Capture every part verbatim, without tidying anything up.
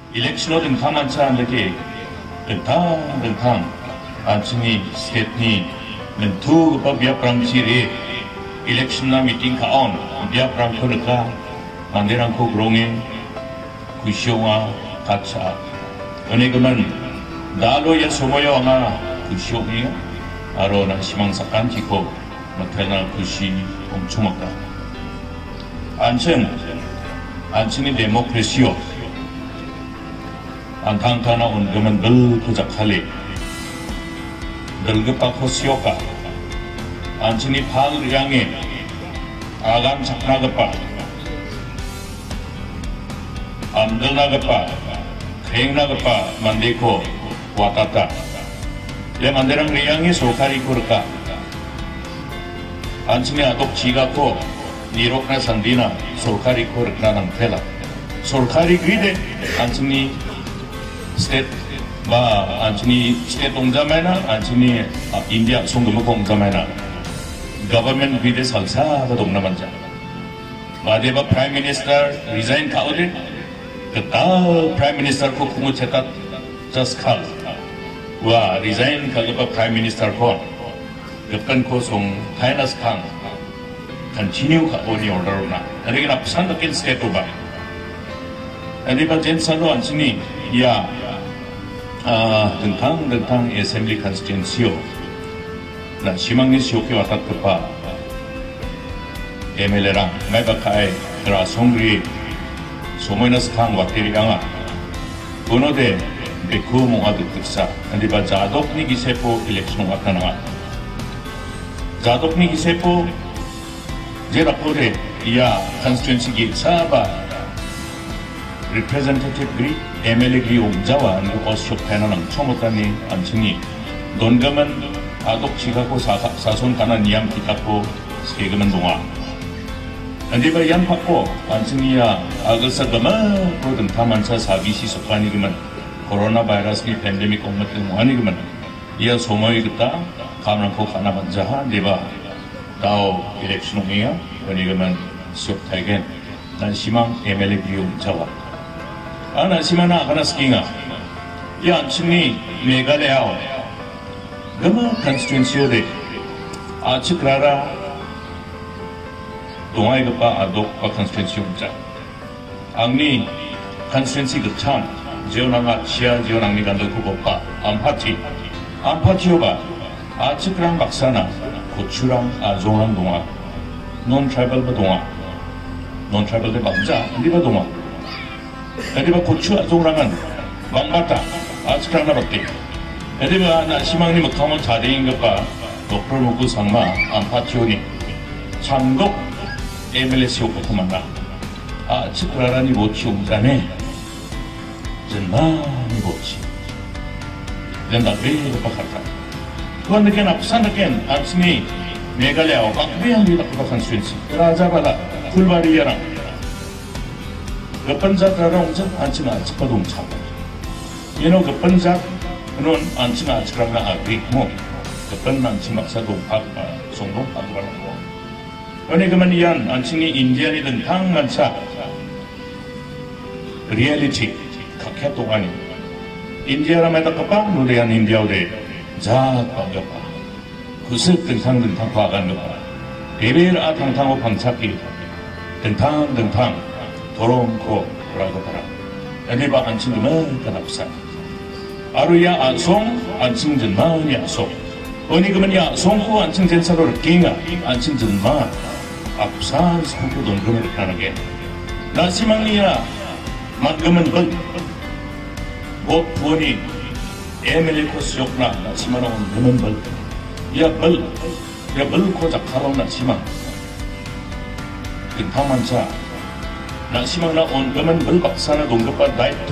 Eleksyon din kaman sa lagi tentang tentang anjing state ni mentu apa biar perang ciri election na meeting kaon biar perang kerja mandirang ko grongin kusyonga kaca ini keman dalo ya semuanya nga kusyongnya aro na simangsakan jiko matena ku시 엄청 막다 안chen 안친이 데모크레시요 안탕타나 온금은 늘 부작할리 늙으빠 코시오까 안친이 파를 향해 아간 작나그빠 안들나그빠 갱나그빠 만디코 왔다다 내 만대랑 리양이 소카리 고르까 안친이 아독 지가코 니록나 산디나 솔카리 고르까 남텔라 솔카리 그리데 안친이 스테이트 마 안친이 스테이트 동자매나 안친이 인디아 송금의 공자매나 government 그리데 살사가 동남한자 마데바 프라임 미니스터 리자인 카오데 그다 프라임 미니스터 코 궁을 채다 저스칼 와 리자인 카그바 프라임 미니스터 코 급간 코송 타이나스 칸 continue ka oni order na ani na pesan kin state ba ani ba jen salo anchini ya ah tentang tentang assembly constituency na simangni sioke watat pa M L A 랑 매바 kai 라 송리 소모이나스 칸 와테리 강아 고노데 베쿠 몽아드 특사 ani ba 자독니 기세포 일렉션 와타나 자독니 기세포 제가 올해 이야 컨스티튜언시 사바 representative 그리 M L A 그리 옹자와 그 어쇼 패널은 처음부터니 안칭이 논금은 아독 지가고 사손 가난 이암 기타고 세금은 동화 안디바 양 받고 안칭이야 아그사 그마 보든 타만차 사비시 속관이 그만 코로나 바이러스니 팬데믹 공무원 원이 그만 이야 소모이 그다 가만코 가나 먼저 네바 다오 일렉션이야 그러니까만 수업타게 난 시망 M L A 비용 자와 아나 시마나 하나 스킹아 이 안친이 메갈레아오 그마 컨스티튜언시오데 아치크라라 동아이급바 아독바 컨스티튜언시 자 앙니 컨스티튜언시 급참 지원왕아 치아 지원왕니 간도 그거빠 암파티 암파티오바 아치크랑 박사나 고추랑 아종랑 동화 논트라이벌 동화 논트라이벌 박자 리바 동화 리바 고추 아종랑은 망바타 아치크랑 나밖에 리바 나 시망니 먹하면 자대인 것봐 doktor 먹고 상마 안파티오니 창독 M L A 시오고 만나 아치크라라니 못치 옹자네 전마니 못치 렌다 왜 박하다 그건 느낀 앞산 느낀 아침이 메갈레아오 박비양 리다쿠바 컨스티튜언시 라자바다 풀바리야랑 급번자라랑 옹자 안치나 아치파 동차 얘는 급번자 그는 안치나 아치라가 아그리 뭐 급번 안치 막사 동파 송동 파도라고 그러니 그만 이안 안치니 인디안이든 당만차 리얼리티 각해 동안이 인디아라마다 급방 노래한 인디아오데 자, 방겨봐. 구슬 등탕 등탕 과간 것봐. 레벨 아 탕탕호 방착기. 등탕 등탕 도롱코 라고 봐라. 애니바 안친드만 가납사. 아루야 안송 안친전만 야송. 어니 그만 야송코 안친전사로 깽아 안친전만 앞산 성표 돈금을 하는 게. 나시망리야 만금은 걸. 뭐 부원이 M L A को सियोक ना नासिमा ना उन बल या बल या बल को जखारो नासिमा किंतु मंचा नासिमा ना उन गमन बल बक्सा ना दोंगपा दायित्व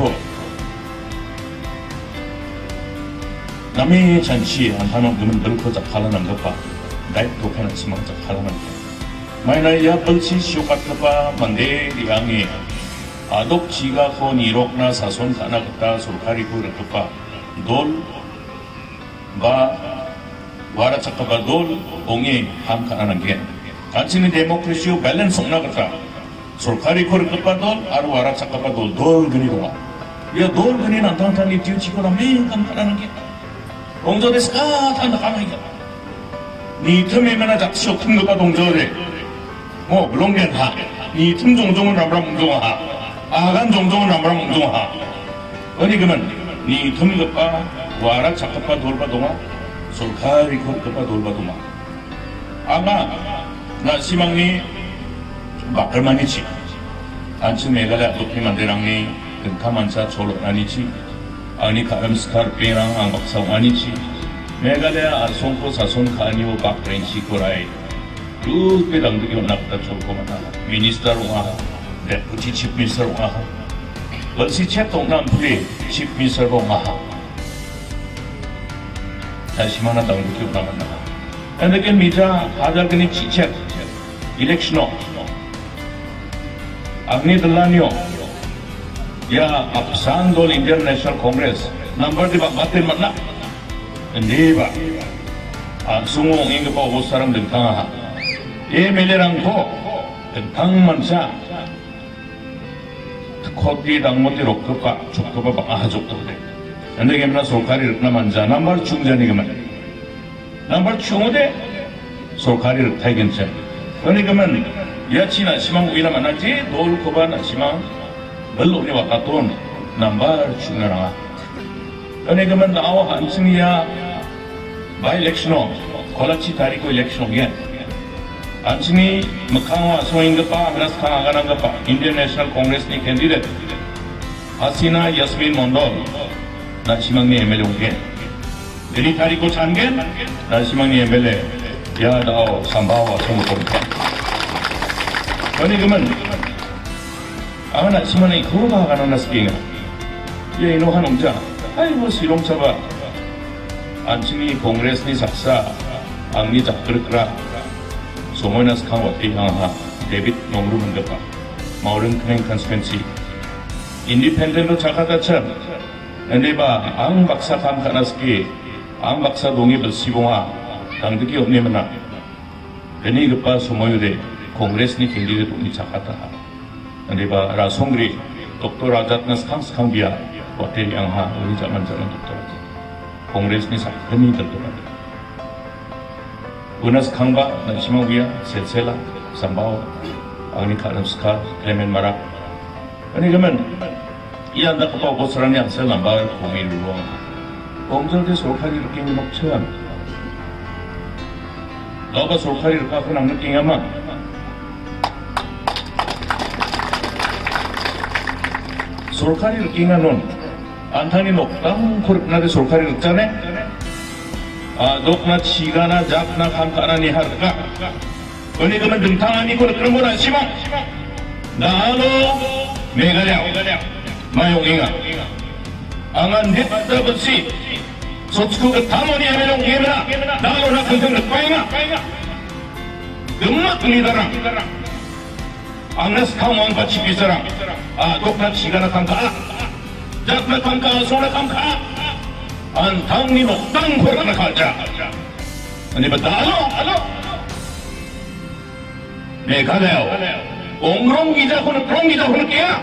नमे चंची अंधानो गमन बल को जखारो नंगपा दायित्व के नासिमा जखारो नंगे मायना या बल सी सियोक अथवा मंदे दियांगे आदोक चीगा को निरोक ना सासोन खाना कता सुरखारी को रखपा 돌, 바, 와라 착가바 돌, 옹이 함카나는 게 단순히 데모크레시오 밸런스 없나겠다. 솔카리 코르크바 돌, 아루 와라 착가바 돌, 돌 그리도가 ya dol gani nantang tan ni tiu chiko na me kam kana nge dongjo desu ka tan da kama iga ni 틈에 mana jak sio 틈 ga dongjo de mo blonggen ha ni 틈 종종은 ramra mungjonga ha agan 종종은 ramra mungjonga ha oni gaman ni 틈 ga wara chakapa dolba donga solkari ko ga dolba donga ama na simangni bakal manici anci megala dopi manderangni tentamansa colo anici ani karam skar perang ang baksa anici megala arsongko sason kaniwo bakrensi korai 루 pedang digi nakta colo mana minister unga deputy chief minister unga balsi chetong nam pli chief minister unga 다시 mana dang digi unga anda ke mitra hadar kini cicet election Agni Dallanio, ya Sandol Indian National Congress, number di batin mana, hindi ba? Sungong inga pa ubos sarang dentang ha. E melerang ko, dentang mansa, koti dang moti rokka pa, chukka pa bang ahajok to de. Hindi kemna solkari rukna mansa, number chung jani keman. Number chung de, solkari rukta igensen. Hindi keman. Ya Cina simang uina mana je dol koba na simang belum ni wakaton number chunara. Kani gaman na awa hansing ya by election kolachi tariko election gen. Hansini makangwa soing pa minas kang aganang pa Indian National Congress ni candidate Hasina Yasmin Mondol na simang ni M L A gen. Jadi tariko changen na simang ni M L A ya dao sambawa sumukom. Kani gaman, ang anak si manay kuha ka na naskinga. Ya inuhan umja, ay mo silong saba. Anjini kongres ni saksa, ang ni jakkerkra. Sumoy nas kang wati ang ha, David Nongru mandapa. Mauring kneng constituency. Independent no chakata chan. Hindi ba, ang baksa kang kanaski, ang baksa dongi bersibonga, ang diki omni mana. Kani gapa sumoy de. Kongres ni tinggi itu ni Jakarta. Nanti ba rasongri Doktor Rajatnas kang sekang biar waktu yang ha ini zaman zaman Doktor Rajat. Kongres ni sakit ni tertular. Unas kang ba nanti semua biar selsela sambau agni kalam skar Clement Marak. Ini kemen ia anda kepau bosaran yang saya lambar kumi luang. Kongjol dia solkari ruking makcam. Laga solkari rukak nang ruking ama. 솔카리 르킹아 논 안타니 녹당 코르나데 솔카리 르자네 아 녹나 치가나 잡나 감가나니 하르가 어니 그만 등탕하니 코르 그런 거라 시방 나노 메가랴 마용잉아 앙안 넷다 버시 소츠쿠가 타모니 하메롱 예메라 나노 나 컨텐츠 빠잉아 금막 니다랑 Angnas kang wan bachi bisarang, ah dokna chigana kangka, jakna kangka sona kangka, antang ni noktang korana kalja. Ani bata alo alo. Meghalaya, ongrong gija kono krong gija kono kya?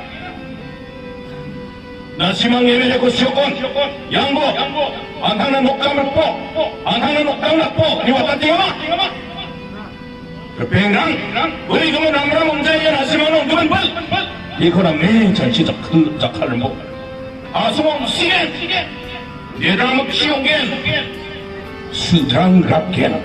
Na simang yemelya ko syokon, yangbo, antang na noktang nakpo, antang na noktang nakpo, ni watati nga. Pengrang, 우리 그만 남라 몽자이야 나시마노 그만 발, 이거랑 매일 잔치 작큰 작할을 먹. 아수왕 시겐, 예담 시용겐, 수장 rap겐.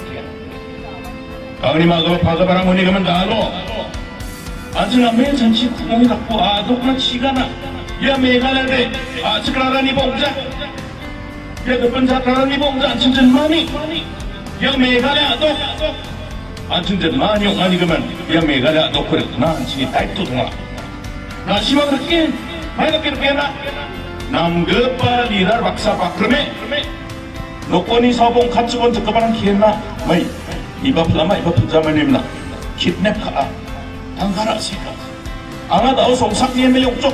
아니마가 바가바랑 오니 그만 나로. 아즈나 매일 잔치 구멍이 닫고 아 dokna 치가나. 야 메갈레데 아 치크라라니 봉자. 야 그번 자타라니 봉자 진짜 많이. 야 메갈레 아도. 안춘제 많이 오가니 그만 야 메가랴 노코레 나 안치니 타이토 동아 나 시마 그렇게 많이 그렇게 그랬나 남급바 리달 박사 박그러메 노코니 사봉 같이건 듣고바랑 기했나 마이 이바 플라마 이바 플자마님나 kitnap ka 당가라 시카 아마다오 송삭니에 메용쪽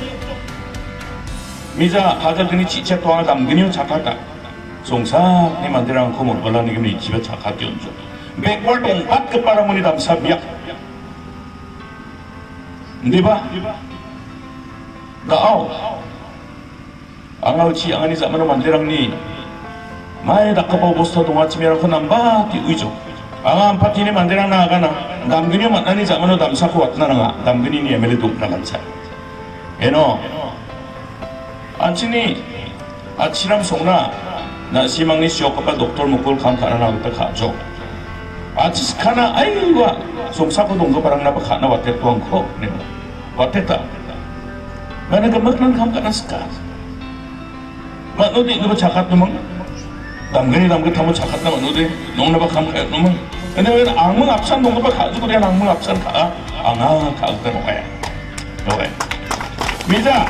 미자 하자드니 지체 또한 담그니요 착하다 송삭니 만들랑 고모 걸라니 그면 이 집에 착하게 온죠 backward empat kepada muni dalam sabiak, di ba? Daaw, 앙아우치 앙아니 자마노 만대랑니 마에 닥카보 보스터 동아침이라고 남바티 의조 앙아 파티니 만대랑 나가나 남근이 만나니 자마노 담사코 왔나나 남근이니 에멜리 독나간차 에노 안치니 아치람 속나 나 시망니 시오카파 독tor mukul kam kana na ta khajo 아치스 카나 아이와 송사코 동거 바랑 나바 카나 와테 tuangko ne wateta mana gemaknan kam kana ska manodi no chakat nomang damgani damga tamu chakat na manodi nong na ba kam kaya nomang 근데 왜 악몽 앞산 동거 바 가지고 그냥 악몽 앞산 가 앙아 가다 놓아야 놓아야 미자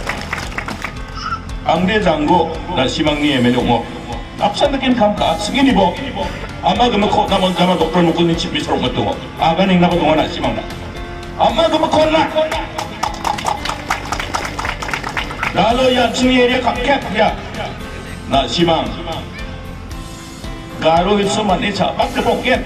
앙대 장고 나 시망니 에메 용어 앞산 느낌 감가 승인이 뭐 아마 그뭐 코 나먼 자마 독tor 묶고니 집비스러운 것도 아가는 나고 동안 시망나 아마 그뭐 콘나 나로 야친이 에리아 갑캡야 나 시망 가로 있어 만니 자 밖에 볼게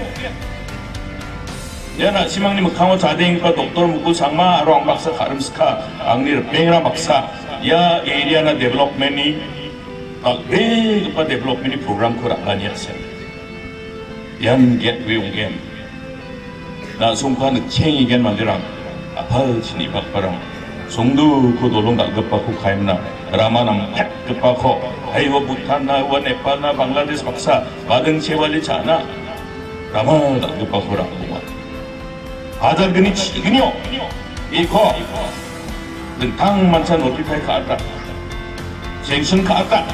야나 시망님 강호 자대인과 독tor 묶고 상마 롱 박사 가름스카 앙니르 뱅라 박사 야 에리아나 데벨롭먼이 베그파 데벨롭먼이 프로그램 코라가니었어요 양 겟웨이 온겐 나 송파는 챙이겐 만들랑 아파치니 박바랑 송두 고도롱 갈급받고 가임나 라마남 팩 급받고 아이고 부탄나 와 네팔나 방글라데스 박사 마등 세월리 자나 라마 갈급받고 라고 아자근이 치근요 이거 당 만찬 노티파이 가다 쟁슨 가다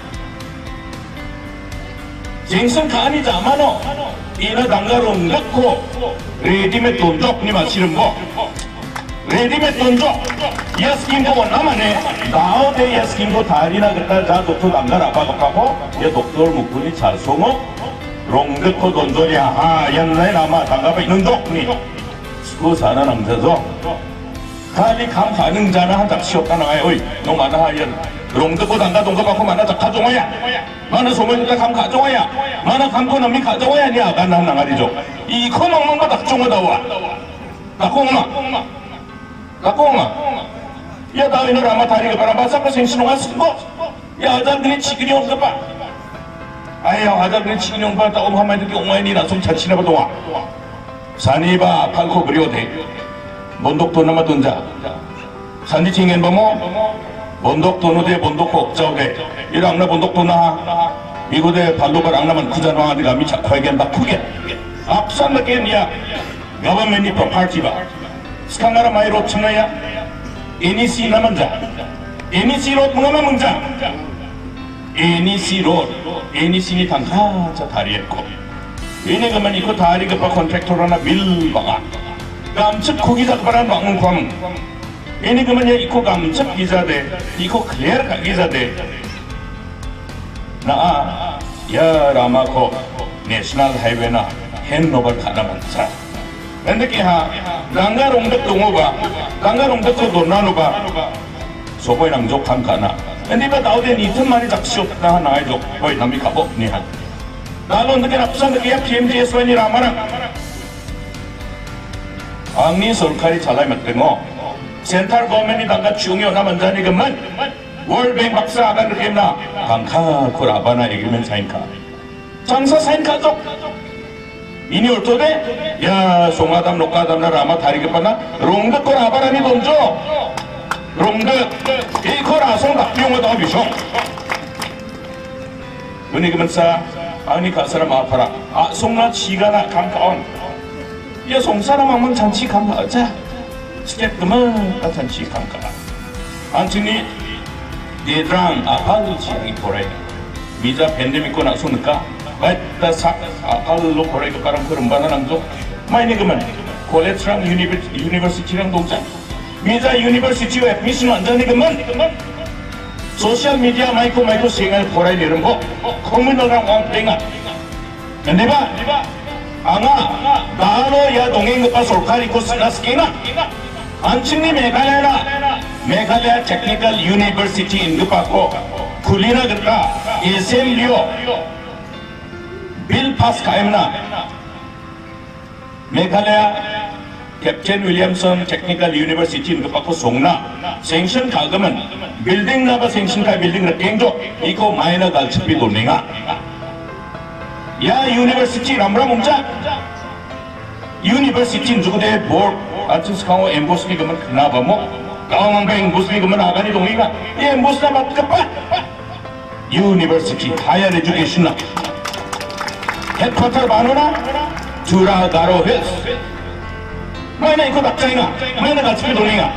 쟁슨 가니 자마노 이나 당가롱 넣고 레디메 돈족 니 마시는 거 레디메 돈족 야스킨고 나만에 나오데 야스킨고 다리나 그다 자 독토 당가 아빠가파고 야 독tor 무군이 자송어 롱드코 돈조리야 아 옛날에 나마 당가파 있는 독니 그 사나 남자죠 가리 감 가능자나 한 잡시 없다 나와요 어이 너 만나 하연 롱드코 당가 동가 받고 만나 자 가정어야 만나 소문이다 감 가정어야 만나 감고 남이 가정어야 니 아가 나 나가리죠 이 커먹는 거 낙종어다 와 나콩마 나콩마 야 다위너 라마 다리가 바람 바삭고 생신호가 쓴거 야 아자들이 치근이 없어 봐 아야 아자들이 치근이 없어 봐 엄마 한마디 듣기 옹아이니 나좀 자치나 봐도 와 산이바 팔코 그리오데 본독도 남아 돈자 산지 칭엔 보모 본독도 노데 본독고 억자오데 이랑나 본독도 나 이거데 발로가 랑나만 쿠자노 아디가 미차 과겐다 크게 앞산 느낌이야 가버맨이 프로파티바 스칸가라 마이로 층나야 에니시 남은자 에니시 롯 문어만 문자 에니시 롯 에니시니 당하자 다리했고 ini kemen ikut hari kepa kontraktorana bil banga gamcep ko giza keparan bangun kwam ini kemen ya ikut gamcep giza de ikut clear ka giza de na ya ramako national highway na handover kana mansa 근데 기하 랑가 롱덕 동호바 랑가 롱덕 도나노바 소보이랑 족한 가나 근데 바 나오데 이틀 만에 작시 없다 하나 해줘 거의 남이 가보 니한 나는 느끼는 앞선 느끼야 피엠지에스원이 라마랑 앙니 솔카리 잘라이 맞대고 센트럴 거맨이 당가 중요 남은 자니 그만 월뱅 박사 아가 느끼나 방카 코라바나 에그면 사인카 장사 사인카족 이니 올토데 야 송아담 녹가담나 라마 다리게 빠나 롱드 코라바라니 돈죠 롱드 이 코라송 낙비용어다 비쇼 은이 그만 사 아니 그 사람 아파라 아 송나 치가나 감가온 야 송사람 하면 잔치 감가자 스텝 그만 아 잔치 감가 안치니 얘랑 아파를 치기 보래 미자 팬데믹 거 나서니까 맞다 사 아파를로 보래 그 바람 그런 바나 남죠 마이네 그만 콜레지랑 유니버시티랑 동자 미자 유니버시티에 애드미션 완전히 그만 소셜 미디어 마이크 마이크 생활 보라이 이런 거 커뮤너랑 왕땡아 근데 봐 앙아 나로 야 동행 그빠 솔카리코 스나스키나 안친니 메갈레나 메갈레아 테크니컬 유니버시티 인급하고 쿨리나 그까 에스엠리오 빌 파스 가임나 메갈레아 캡틴 윌리엄슨 테크니컬 유니버시티 그받고 송나 생신 가금은 빌딩 나가 생신 가 빌딩을 갱조 이거 마이너 갈치비 돌링아 야 유니버시티 람라 몽자 유니버시티 누구대 볼 아티스 강호 엠보스기 그만 그나봐 뭐 가왕왕가 엠보스기 그만 아가니 동이가 이 엠보스나 맞까빠 유니버시티 하이어 에듀케이션 헤드쿼터 바노나 주라가로 힐스 마이나 이거 낙장이가 마이나 갈치비 돌링아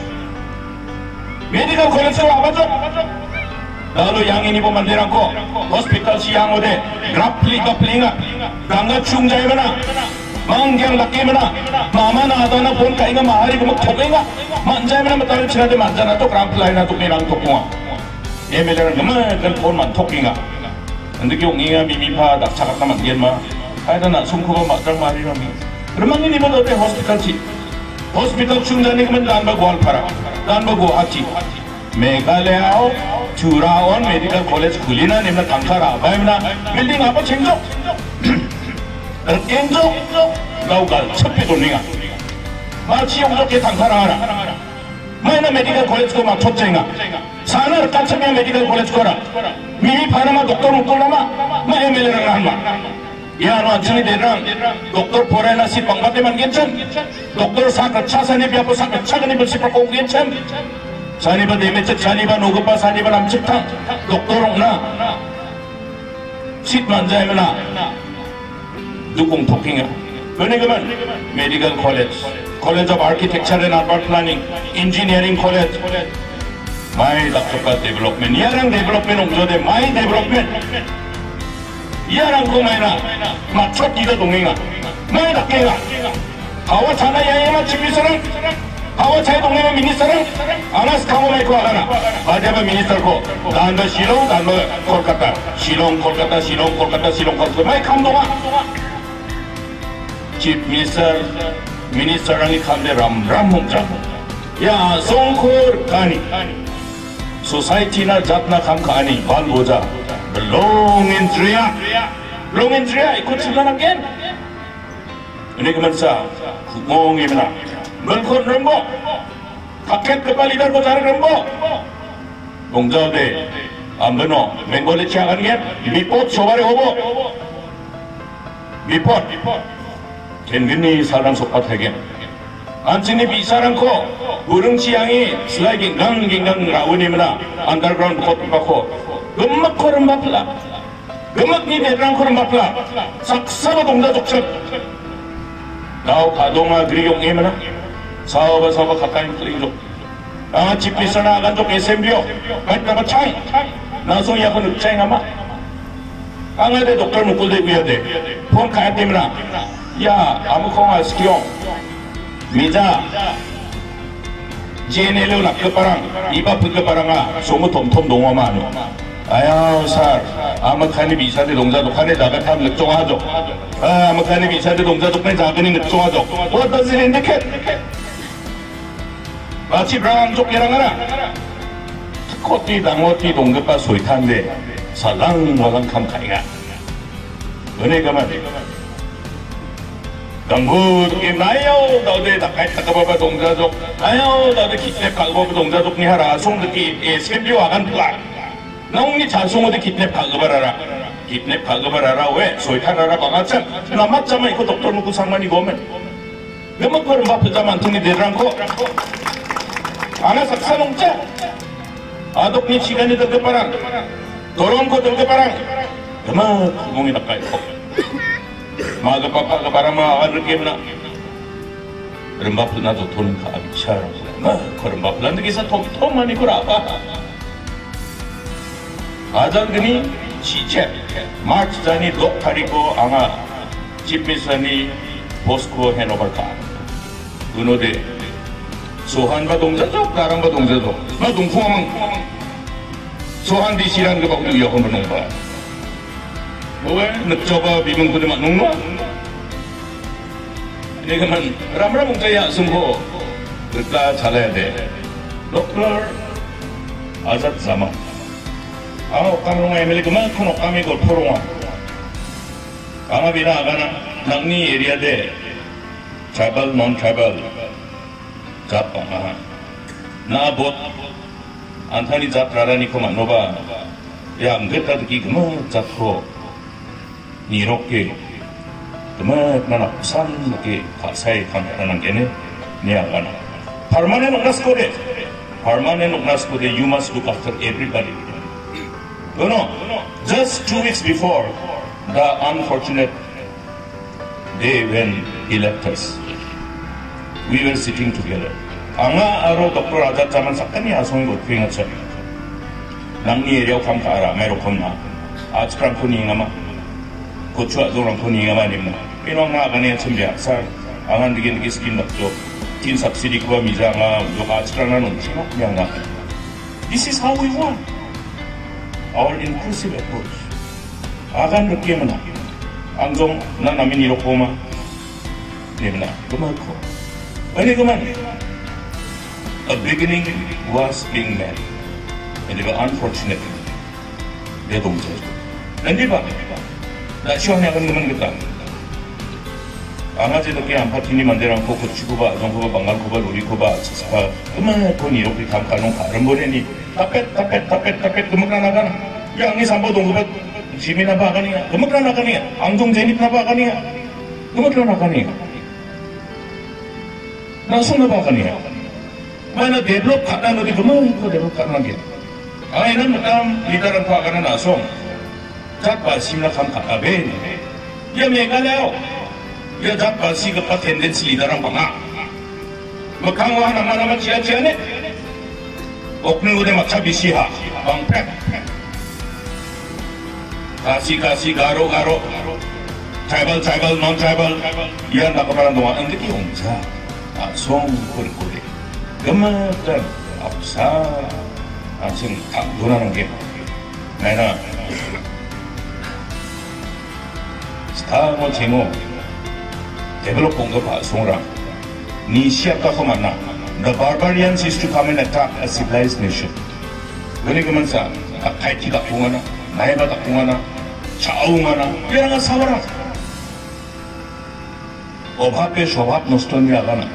메디컬 콜레지로 와봐줘 나도 양인이 보면 되라고 호스피탈 시양호대 그라플리 거플링아 강가 충자이거나 망경 낚이거나 마마나 하다나 본가 이거 마하리 그뭐 토갱아 만자이거나 뭐 다른 친한테 만자나 또 그라플라이나 또 미랑 토공아 예매자는 그만 그 돈만 토킹아 근데 경이가 미미파 낙차갔다 만기엔마 하여튼 숨고가 맞짱 말이라미 그러면 이니면 어때 호스피탈지 호스피탈 충자니 그러면 난바고 할파라 난바고 하지 메갈레아오 주라원 메디컬 콜레지 굴리나 님나 강카라 바이나 빌딩 아빠 챙조 갱조 나우갈 첩비 돌링아 마치 용적게 강카라 하라 마이나 메디컬 콜레지 고마 촛쟁아 사나 깐참이야 메디컬 콜레지 거라 미미 파나마 독tor 묵돌라마 마 에멜레랑 한마 야, 너 안전히 대랑 doktor 포레나 시 방바대만 괜찮 doktor 사카 차산이 비아포 사카 차근이 벌시파 공 괜찮 사니바 데메체 사니바 노급바 사니바 남측탕 doktor 옥나 sit 만자이면아 누공 토킹이야 그러니까만 메디컬 콜레지 콜레지 오브 아키텍처 앤 아르바 플래닝 인지니어링 콜레지 마이 닥터카 데벨롭먼트 야랑 데벨롭먼트 옹조데 마이 데벨롭먼트 이하랑 고마이나 맞춰기가 동행아 마이 닥갱아 하와 자나 야야마 집비서랑 하와 차이 동행아 미니서랑 아나스 카모메이코 하가나 마자바 미니서고 난더 시롱 난더 콜카타 시롱 콜카타 시롱 콜카타 시롱 콜카타 마이 감동아 집 미니서 미니서랑이 감대 람람 몽자 야 송콜 가니 소사이티나 잡나 감가니 반보자 롱엔드리아 롱엔드리아 이거 질러난 게 ini kemensa ngomongin melkon rembo paket kepala dar bocar rembo ongjaude ambeno benggole ciagan gen mipot sobare hobo mipot ken gini sarang sopat hagen 안치니 비사랑코 우릉치양이 슬라이 갱강 갱강 라우니므나 안더그라운드 코트 받고 음악 코름 바플라 음악 니 대드랑 코름 바플라 삭사바 동자 족첩 나우 가동아 그리용이므나 사업아 사업아 가까이 클링족 아 집비서나 아간족 에셈비오 말까봐 창 나송이 약간 읍자잉아마 앙아대 독tor 묵골대 구야대 폰 가야 때문에 야 아무콩아 스키용 미자 제네르 낙급바랑 이바프 급바랑아 소무 톰톰 농어마누 아야 살 아마카니 비사대 동자독하네 나가탐 늑종하죠 아 아마카니 비사대 동자독네 작은이 늑종하죠 What does it indicate? 마치 브랑족 예랑하나 코띠 당호띠 동급바 소이탄데 살랑와랑 감카이가 은혜가만 강구독이 나요 너네 나까이 타까봐봐 동자족 나요 너네 키트랩 가고봐봐 동자족 니 하라 송득기 샘비 와간 플락 나옹니 자송어대 키트랩 가고봐라라 키트랩 가고봐라라 왜 소이탄하라 방아참 나맞자마 이거 독tor 묵고 상만이 고면 너무 그런 바쁘자만 등이 내려앉고 아나 삭사농자 아독니 시간이 들급바랑 더러운 거 들급바랑 그만 구멍이 나까이 마가 빠빠가 바람아 느낌나 그런 바플 나도 돈은 가비차라 마 그런 바플 안 되기서 톰톰만 이거라 아장근이 시체 마치자니 녹파리고 앙아 집미선이 보스코 해노발카 은호대 소한바 동자족 나랑바 동자족 나 동풍하면 소한디시란 거 보고 여험을 놓은 거야 왜? 늑저바 비문구대만 농노? 내가만 람라 몽자야 승호 그까 잘해야 돼 doktor azat zaman ang okamrong emeli kama kun okami gol porong ang bina agana nangni area de tribal, non-tribal, zat pang na bot antani zat rarani ko manova ya anggeta deki gema zat ko niroke gema mana pesan ke kasai kan nang kene ne agana permanent uknas ko de permanent uknas ko de you must look after everybody. You know, just two weeks before the unfortunate day when he left us, we were sitting together. Anga aro Doctor Ajat zaman sakani asong got pingat sa. Nang ni eriaw kam kaara mayro kom na. Aj prang ko ni ngama. Kochu azo rang ko ni ngama ni mo. Pinong na kani chimbiak sa angan digin digis skin dakjo. Tin subsidy ko miza nga yo aj prang na nung chino yang na. This is how we want our inclusive approach. Agan rukye mana. Angjong na namin iroko ma. Nimna kumako. Ani kuman. A beginning was being made, and they were unfortunate. They don't judge. And they were. That's why I'm going to get 아마제도 게 안파티니 만데랑 코코 치고바 정코바 방갈코바 로리코바 치스파 그만 돈이 이렇게 감가는 가는 보내니 따펫 따펫 따펫 따펫 그만나 나가나 양이 삼보 동거바 지미나 바가니야 그만나 나가니야 앙종 제니나 바가니야 그만나 나가니야 나 손나 바가니야 mana develop karena nanti kemana itu develop karena lagi. Ah ini macam lidaran tu akan nasong. Jat basi nak ham kakabe. Ya mereka leo. Ya jat basi kepa tendensi lidaran panga. Makang wah nama-nama cia-cia ni. Oknul udah macam bisiha, bang pek. Kasih-kasih garo-garo. Tribal, tribal, non-tribal. Ya nak keparan doa. Ini dia ongsa. Asong kur-kur. Gemakan apsa asing tak donaran ke mana setamu cemo develop pungga pasongra ni siapa kau mana the barbarians is to come and attack a civilized nation ini kemansa kai tidak pungana naik tak pungana jauh mana jangan sabar obhape shobhap noston dia agana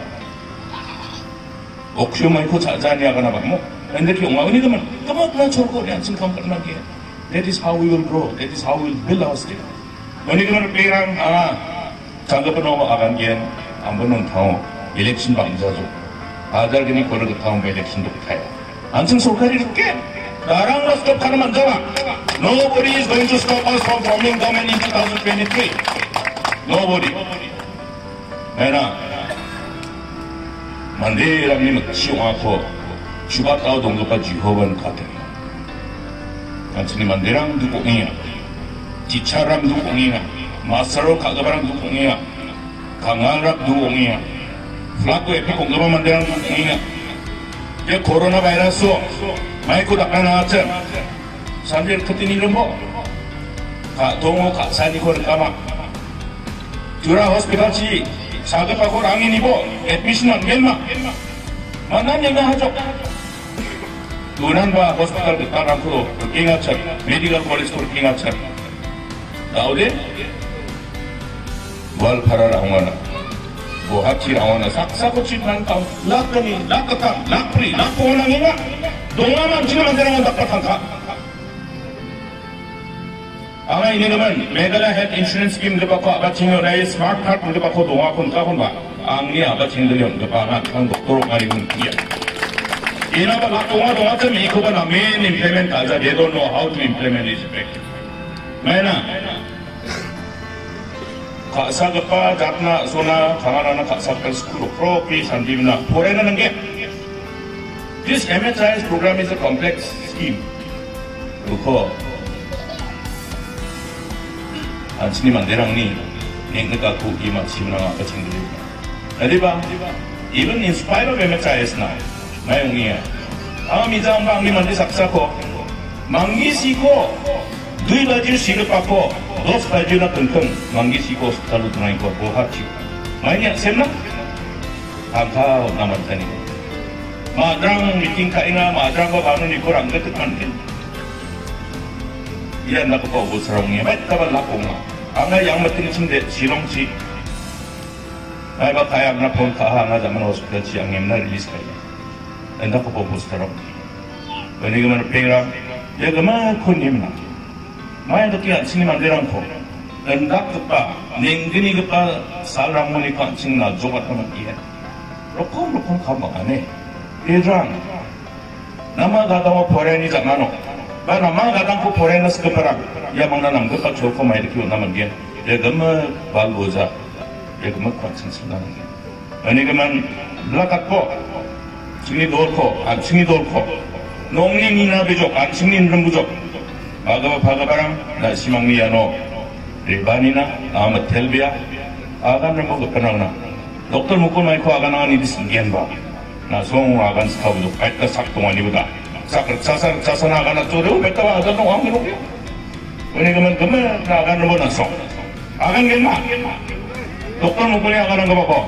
Okyo mai ko chajani agana ba mo ende ki onga ni gaman tamat na chorko ni ansin kam karna ki that is how we will grow that is how we will build our state oni gaman perang ah 장갑은 너무 아간 게 안보는 타오 election 방자죠 아달 그니 거르 타오 election 도 타야 안승 소카리 이렇게 나랑 너 스톱 하는 만자와 nobody is going to stop us from forming government in twenty twenty-three nobody 내나 만데랑님 치와코 주바타오 동급과 지호번 같은 단순히 만데랑 누공이야 지차람 누공이야 마사로 가가바랑 누공이야 강한락 누공이야 플라코 에피 공급한 만데랑 누공이야 이 코로나 바이러스 마이코 닦아 나왔죠 산들 크tin 이름 뭐 가동호 가산이 거를까마 주라 호스피탈지 사급하고 랑인이고 에피시는 멜마 만난 얘기 하죠 노란바 호스피탈 그 따라고 그 깽아차 메디컬 콜레스테롤 깽아차 나오데 뭘 팔아라 홍하나 뭐 하치라 홍하나 삭사고치 난까 락거니 락거탕 락프리 락고원항이가 동화만 지나간 데랑은 락거탕가 아마 이네는 메갈라 헬트 인슈런스 스킴 들어받고 아바칭을 내 스마트 카드 들어받고 동화권 까본바 앙리 아바칭들이 언급하나 한 독도로 가리는 기야 이나바 막 동화 동화점 이코바나 메인 임플레멘트 하자 they don't know how to implement this effective 매나 가사급바 잡나 소나 강하나나 가사급 스쿠로 프로피 산디브나 포레나는 게 this M H I S program is a complex scheme 그거 안치니 만데랑니 앵그가 고기 마치우나 아까 친구들 어디봐 even in spite of M H I S now 마용이야 아 미장 방리 만데 삭사코 망기시고 두이 바지를 시급받고 노스 바지나 끈끈 망기시고 스타로 드나이고 뭐하치우 많이 셈나 아까 남았다니 마드랑 미팅 카이나 마드랑과 바는 이걸 안 그랬만 게 Iyan na ko pa ubos raw niya. Ba't ka ba lakong nga? Ang nga yang matinisin de, silong si Naiba kaya na pon kahanga zaman hospital siang em na release kaya. Enda ko po posteram. Wani gaman pengra ya gama kunim na. Maya to kiya sini manderang ko. Enda kapa nengini kapa salang muni ka sing na jobat naman iya. Rokom rokom kama ane. Edrang. Nama gadang ko poreni zamano. Ba nama gadang ko porena skapara. Ya mangna nam ko pa choko mai de kiyo naman dia. Ya gama balboza. Ya gama kwatsin sila. Wani gaman lakat ko. 층이 돌고 안층이 돌고 농림이나 부족 안층리는 부족 아가 바가바랑 나 시망미야노 리반이나 아마 텔비야 아간을 먹어 편하나 doktor mukul mai ko agan ani disinggen ba na song agan sa bu족 kahit ka sakto ani buda sakit sasar sasar agan na turo betawa agan no ang bu족 wani gaman gaman na agan no na song agan genma doktor mukul agan ang gaba ko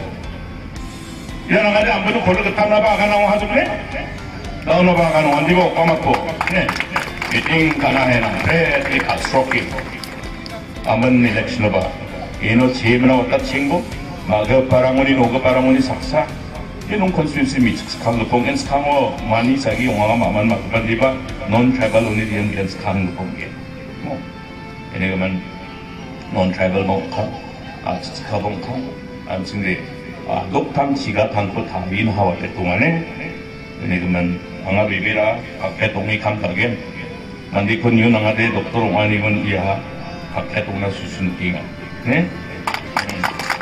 이런 가지 안 보도 걸로 탐나 봐 가나 하줄래? 나오나 봐 가나 안 디고 까맣고 네 미팅 가나 해나 그래 이 가스럽기 아만 일렉션 봐 이노 지혜나 왔다 친구 마그 바랑원이 노그 바랑원이 삭사 이놈 컨스티튜시 미츠칸 거 봉엔 스카모 많이 자기 용화가 마만 막반 디바 논 트라이벌 오니 디언 겐스 칸 거 봉게 뭐 얘네가만 논 트라이벌 봉카 아 츠카 봉카 암승리 아, 녹탕 지가 당고 다윈 하와 때 동안에 왜냐면 방아 비비라 각대 동이 감각에 난디 건 이유 나가대 독도 옹안이건 이하 각대 동나 수순 띵아 네?